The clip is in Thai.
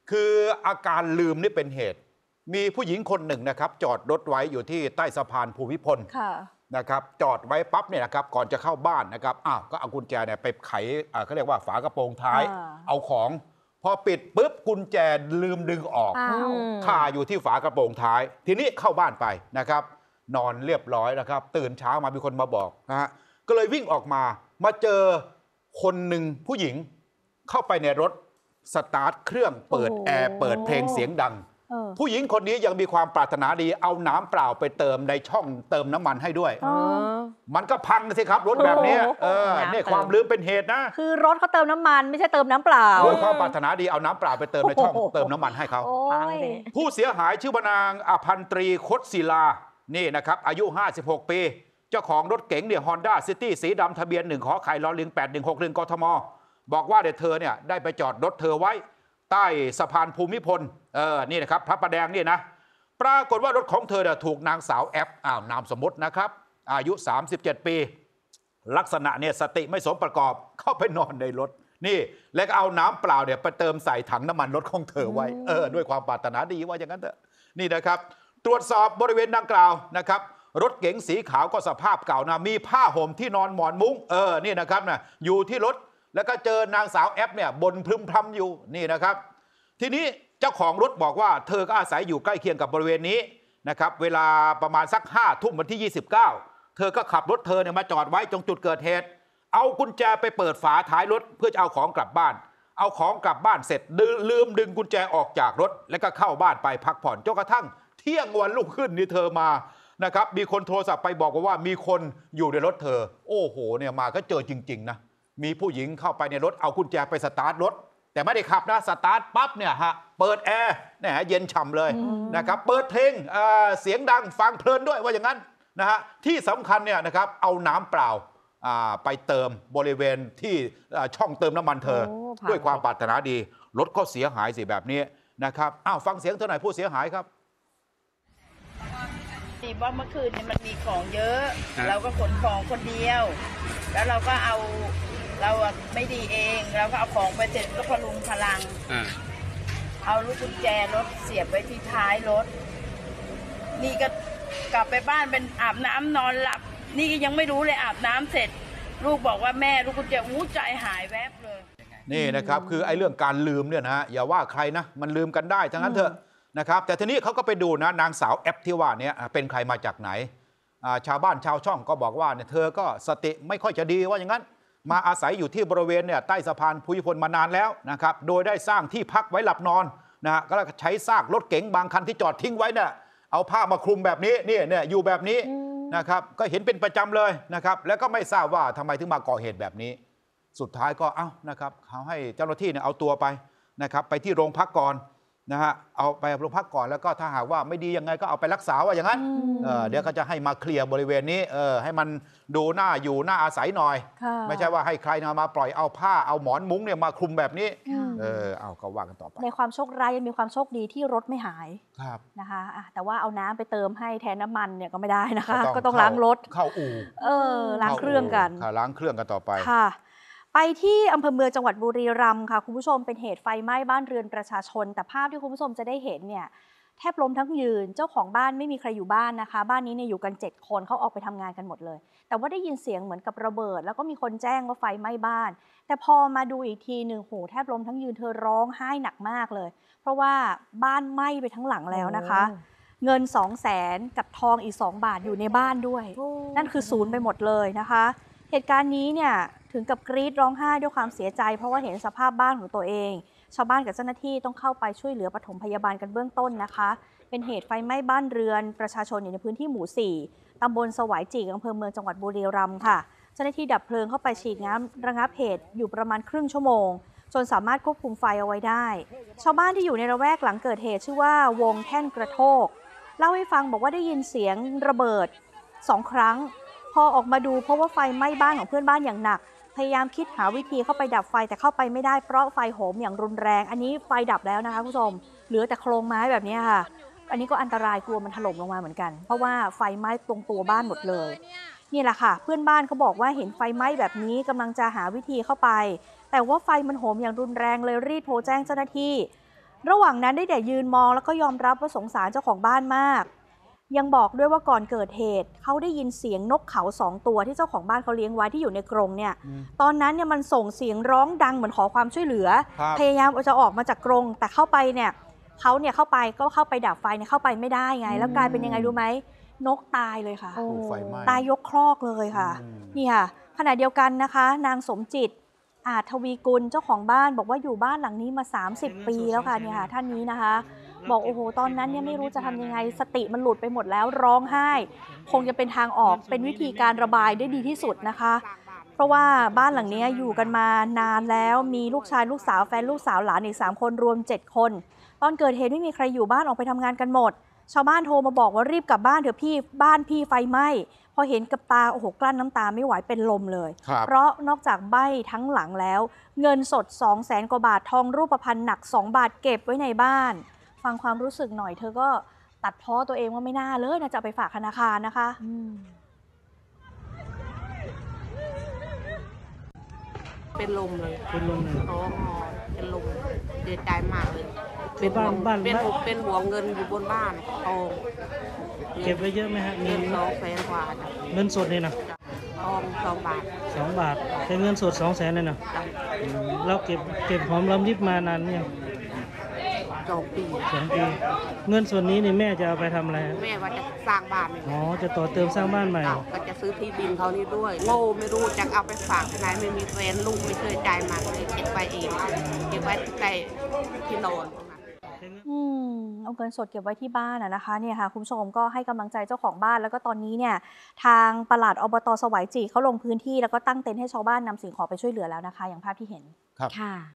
คืออาการลืมนี่เป็นเหตุมีผู้หญิงคนหนึ่งนะครับจอดรถไว้อยู่ที่ใต้สะพานภูมิพลนะครับจอดไว้ปั๊บเนี่ยนะครับก่อนจะเข้าบ้านนะครับก็เอากุญแจเนี่ยไปไขเขาเรียกว่าฝากระโปรงท้ายเอาของพอปิดปุ๊บกุญแจลืมดึงออกคาอยู่ที่ฝากระโปรงท้ายทีนี้เข้าบ้านไปนะครับนอนเรียบร้อยนะครับตื่นเช้ามามีคนมาบอกนะฮะก็เลยวิ่งออกมาเจอคนหนึ่งผู้หญิงเข้าไปในรถสตาร์ทเครื่องเปิดแอร์เปิดเพลงเสียงดังผู้หญิงคนนี้ยังมีความปรารถนาดีเอาน้ำเปล่าไปเติมในช่องเติมน้ำมันให้ด้วยมันก็พังสิครับรถแบบนี้นี่ความลืมเป็นเหตุนะคือรถเขาเติมน้ำมันไม่ใช่เติมน้ำเปล่าด้วยความปรารถนาดีเอาน้ำเปล่าไปเติมในช่องเติมน้ำมันให้เขาผู้เสียหายชื่อว่านางอภันตรีคดศิลานี่นะครับอายุ56ปีเจ้าของรถเก๋งเนี่ย Honda City สีดำทะเบียน1ขอไข่ลอลิง8161กทมบอกว่าเดี๋ยวเธอเนี่ยได้ไปจอดรถเธอไว้ใต้สะพานภูมิพลนี่นะครับพระประแดงนี่นะปรากฏว่ารถของเธอเนี่ยถูกนางสาวแอปนามสมมตินะครับอายุ37ปีลักษณะเนี่ยสติไม่สมประกอบเข้าไปนอนในรถนี่แล้วก็เอาน้ำเปล่าเนี่ยไปเติมใส่ถังน้ำมันรถของเธอไว้ด้วยความปรารถนาดีว่าอย่างนั้นเถอะนี่นะครับตรวจสอบบริเวณดังกล่าวนะครับรถเก๋งสีขาวก็สภาพเก่านะมีผ้าห่มที่นอนหมอนมุ้งนี่นะครับนะอยู่ที่รถแล้วก็เจอนางสาวแอปเนี่ยบ่นพรึมพรำอยู่นี่นะครับทีนี้เจ้าของรถบอกว่าเธอก็อาศัยอยู่ใกล้เคียงกับบริเวณนี้นะครับเวลาประมาณสัก5 ทุ่มวันที่29เธอก็ขับรถเธอเนี่ยมาจอดไว้ตรงจุดเกิดเหตุเอากุญแจไปเปิดฝาท้ายรถเพื่อจะเอาของกลับบ้านเอาของกลับบ้านเสร็จลืมดึงกุญแจออกจากรถแล้วก็เข้าบ้านไปพักผ่อนจนกระทั่งเที่ยงวันรุ่งขึ้นนี่เธอมานะครับมีคนโทรศัพท์ไปบอกว่ามีคนอยู่ในรถเธอโอ้โหเนี่ยมาก็เจอจริงๆนะมีผู้หญิงเข้าไปในรถเอากุญแจไปสตาร์ทรถแต่ไม่ได้ขับนะสตาร์ทปั๊บเนี่ยฮะเปิดแอร์เนี่ยเย็นฉ่ำเลยนะครับเปิดเพลงเสียงดังฟังเพลินด้วยว่าอย่างนั้นนะฮะที่สำคัญเนี่ยนะครับเอาน้ำเปล่าไปเติมบริเวณที่ช่องเติมน้ำมันเธอด้วยความปรารถนาดีรถก็เสียหายสิแบบนี้นะครับฟังเสียงเธอหน่อยผู้เสียหายครับว่าเมื่อคืนเนี่ยมันมีของเยอะเราก็ขนของคนเดียวแล้วเราก็เอาเราไม่ดีเองเราก็เอาของไปเสร็จก็พลุงพลังเอาลูกกุญแจรถเสียบไว้ที่ท้ายรถนี่ก็กลับไปบ้านเป็นอาบน้ำนอนหลับนี่ก็ยังไม่รู้เลยอาบน้ำเสร็จลูกบอกว่าแม่ลูกกุญแจใจหายแวบเลยนี่นะครับคือไอ้เรื่องการลืมเนี่ยนะอย่าว่าใครนะมันลืมกันได้ทั้งนั้นเถอะนะครับแต่ทีนี้เขาก็ไปดูนะนางสาวแอปที่ว่านี้เป็นใครมาจากไหนชาวบ้านชาวช่องก็บอกว่าเนี่ยเธอก็สติไม่ค่อยจะดีว่าอย่างนั้นมาอาศัยอยู่ที่บริเวณเนี่ยใต้สะพานภูมิพลมานานแล้วนะครับโดยได้สร้างที่พักไว้หลับนอนนะฮะก็ใช้ซากรถเก๋งบางคันที่จอดทิ้งไว้เนี่ยเอาผ้ามาคลุมแบบนี้เนี่ยอยู่แบบนี้นะครับก็เห็นเป็นประจำเลยนะครับแล้วก็ไม่ทราบว่าทำไมถึงมาก่อเหตุแบบนี้สุดท้ายก็นะครับเขาให้เจ้าหน้าที่เนี่ยเอาตัวไปนะครับไปที่โรงพักก่อนนะฮะเอาไปโรงพักก่อนแล้วก็ถ้าหากว่าไม่ดียังไงก็เอาไปรักษาว่าอย่างนั้นเดี๋ยวก็จะให้มาเคลียร์บริเวณนี้ให้มันดูหน้าอยู่หน้าอาศัยหน่อยไม่ใช่ว่าให้ใครมาปล่อยเอาผ้าเอาหมอนมุ้งเนี่ยมาคลุมแบบนี้เอาก็ว่ากันต่อไปในความโชคร้ายยังมีความโชคดีที่รถไม่หายนะคะแต่ว่าเอาน้ำไปเติมให้แทนน้ำมันเนี่ยก็ไม่ได้นะคะก็ต้องล้างรถเข้าอู่ล้างเครื่องกันล้างเครื่องกันต่อไปค่ะไปที่อำเภอเมืองจังหวัดบุรีรัมย์ค่ะคุณผู้ชมเป็นเหตุไฟไหม้บ้านเรือนประชาชนแต่ภาพที่คุณผู้ชมจะได้เห็นเนี่ยแทบล้มทั้งยืนเจ้าของบ้านไม่มีใครอยู่บ้านนะคะบ้านนี้เนี่ยอยู่กัน7 คนเขาออกไปทำงานกันหมดเลยแต่ว่าได้ยินเสียงเหมือนกับระเบิดแล้วก็มีคนแจ้งว่าไฟไหม้บ้านแต่พอมาดูอีกทีหนึ่งโหแทบล้มทั้งยืนเธอร้องไห้หนักมากเลยเพราะว่าบ้านไหม้ไปทั้งหลังแล้วนะคะเงิน200,000กับทองอีก2 บาทอยู่ในบ้านด้วยนั่นคือศูนย์ไปหมดเลยนะคะเหตุการณ์นี้เนี่ยถึงกับกรีดร้องไห้ด้วยความเสียใจเพราะว่าเห็นสภาพบ้านของตัวเองชาวบ้านกับเจ้าหน้าที่ต้องเข้าไปช่วยเหลือปฐมพยาบาลกันเบื้องต้นนะคะเป็นเหตุไฟไหม้บ้านเรือนประชาชนอยู่ในพื้นที่หมู่4ตำบลสวายจีกอำเภอเมืองจังหวัดบุรีรัมย์ค่ะเจ้าหน้าที่ดับเพลิงเข้าไปฉีดน้ำระงับเหตุอยู่ประมาณครึ่งชั่วโมงจนสามารถควบคุมไฟเอาไว้ได้ชาวบ้านที่อยู่ในละแวกหลังเกิดเหตุชื่อว่าวงแท่นกระโทกเล่าให้ฟังบอกว่าได้ยินเสียงระเบิด2 ครั้งพอออกมาดูเพราะว่าไฟไหม้บ้านของเพื่อนบ้านอย่างหนักพยายามคิดหาวิธีเข้าไปดับไฟแต่เข้าไปไม่ได้เพราะไฟโหมอย่างรุนแรงอันนี้ไฟดับแล้วนะคะคุณผู้ชมเหลือแต่โครงไม้แบบนี้ค่ะอันนี้ก็อันตรายกลัวมันถล่มลงมาเหมือนกันเพราะว่าไฟไหม้ตรงตัวบ้านหมดเลยนี่แหละค่ะเพื่อนบ้านเขาบอกว่าเห็นไฟไหม้แบบนี้กำลังจะหาวิธีเข้าไปแต่ว่าไฟมันโหมอย่างรุนแรงเลยรีบโทรแจ้งเจ้าหน้าที่ระหว่างนั้นได้แต่ยืนมองแล้วก็ยอมรับว่าสงสารเจ้าของบ้านมากยังบอกด้วยว่าก่อนเกิดเหตุเขาได้ยินเสียงนกเขา2 ตัวที่เจ้าของบ้านเขาเลี้ยงไว้ที่อยู่ในกรงเนี่ยตอนนั้นเนี่ยมันส่งเสียงร้องดังเหมือนขอความช่วยเหลือพยายามจะออกมาจากกรงแต่เข้าไปเนี่ยเขาเนี่ยเข้าไปดับไฟเนี่ยเข้าไปไม่ได้ไงแล้วกลายเป็นยังไงรู้ไหมนกตายเลยค่ะตายยกครอกเลยค่ะนี่ค่ะขณะเดียวกันนะคะนางสมจิตอาจทวีกุลเจ้าของบ้านบอกว่าอยู่บ้านหลังนี้มา30 ปีแล้วค่ะเนี่ยค่ะท่านนี้นะคะบอกโอ้โหตอนนั้นเนี่ยไม่รู้จะทำยังไงสติมันหลุดไปหมดแล้วร้องไห้คงจะเป็นทางออกเป็นวิธีการระบายได้ดีที่สุดนะคะเพราะว่าบ้านหลังนี้อยู่กันมานานแล้วมีลูกชายลูกสาวแฟนลูกสาวหลานอีก3 คนรวม7 คนตอนเกิดเหตุไม่มีใครอยู่บ้านออกไปทำงานกันหมดชาวบ้านโทรมาบอกว่ารีบกลับบ้านเถอะพี่บ้านพี่ไฟไหม้พอเห็นกับตาโอ้โหกลั้นน้ำตาไม่ไหวเป็นลมเลยเพราะนอกจากใบ้ทั้งหลังแล้วเงินสด200,000 กว่าบาททองรูปพรรณหนัก2 บาทเก็บไว้ในบ้านฟังความรู้สึกหน่อยเธอก็ตัดพ้อตัวเองว่าไม่น่าเลยนะจะไปฝากธนาคารนะคะเป็นลมเลยเป็นลมเลยท้องเป็นลมเสียใจมากเลยเป็นบ้านเป็นหัวเงินอยู่บนบ้านทองเก็บไว้เยอะไหมฮะเงิน200,000 กว่าเงินสดนี่นะทอง2 บาท 2 บาทเป็นเงินสด200,000เลยนะเราเก็บหอมรอมริบมานานยัง 2 ปีเงินส่วนนี้นี่แม่จะเอาไปทำอะไรแม่ว่าจะสร้างบ้านอ๋อจะต่อเติมสร้างบ้านใหม่ก็จะซื้อที่ดินเขานี่ด้วยโง่ไม่รู้จะเอาไปฝากที่ไหนไม่มีแฟนลูกไม่เคยจ่ายมาเลยเก็บไปเองเก็บไว้ใกล้ที่นอนเอาเงินสดเก็บไว้ที่บ้านนะคะเนี่ยค่ะคุณผู้ชมก็ให้กำลังใจเจ้าของบ้านแล้วก็ตอนนี้เนี่ยทางปลัดอบต.สวายจีเขาลงพื้นที่แล้วก็ตั้งเต็นท์ให้ชาวบ้านนำสิ่งของไปช่วยเหลือแล้วนะคะอย่างภาพที่เห็นครับ